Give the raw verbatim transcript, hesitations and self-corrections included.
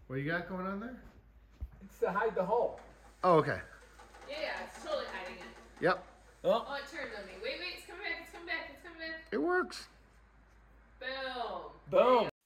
What you got going on there? It's to hide the hole. Oh, okay. Yeah, yeah, it's totally hiding it. Yep. Oh, oh it turned on me. Wait, wait, it's coming back, it's coming back, it's coming back. It works. Boom. Boom.